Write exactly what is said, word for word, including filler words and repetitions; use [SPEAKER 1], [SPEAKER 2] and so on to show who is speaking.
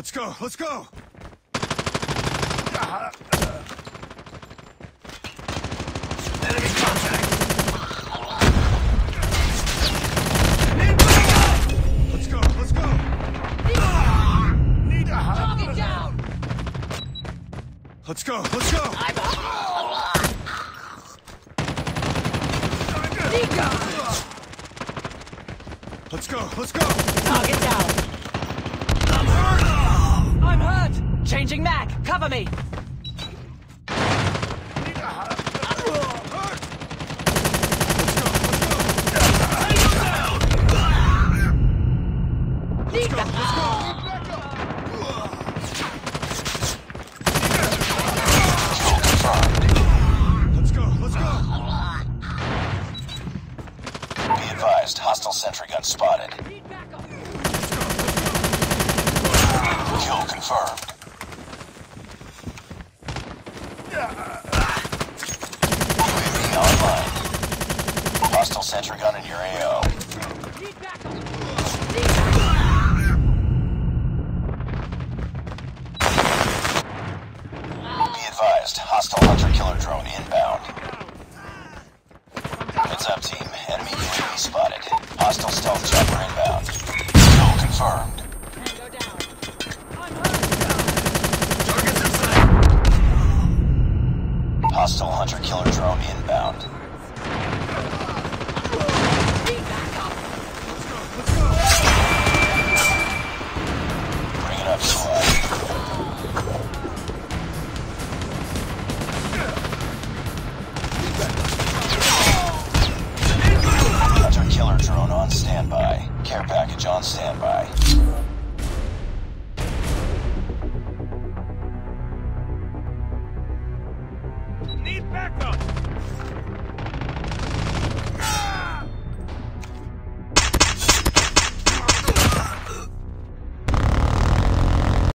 [SPEAKER 1] Let's go, let's go! Enemy contact! Let's go, let's go! Need a
[SPEAKER 2] Target down!
[SPEAKER 1] Let's go, let's go!
[SPEAKER 2] I'm Nico!
[SPEAKER 1] Let's go, let's go!
[SPEAKER 2] Target down!
[SPEAKER 1] I'm hurt!
[SPEAKER 2] I'm hurt! Changing mag! Cover me!
[SPEAKER 1] Need a hurt! Let's go, let's go!
[SPEAKER 2] Nico!
[SPEAKER 1] Let's go! Let's go, let's go!
[SPEAKER 3] Be advised, hostile sentry gun spotted.
[SPEAKER 2] Need backup!
[SPEAKER 3] Kill confirmed. U A V online. Hostile sentry gun in your A O.
[SPEAKER 2] Need backup!
[SPEAKER 3] Be advised, hostile hunter-killer drone inbound. Heads up, team. Enemy U A V spotted. Hostile stealth chopper inbound. Kill confirmed.
[SPEAKER 2] Go down! I'm hurt!
[SPEAKER 1] Target's inside!
[SPEAKER 3] Hostile hunter-killer drone inbound.
[SPEAKER 2] Need backup!
[SPEAKER 1] Let's go!
[SPEAKER 3] Bring it up, squad. Hunter-killer drone on standby. Care package on standby.
[SPEAKER 1] Need backup!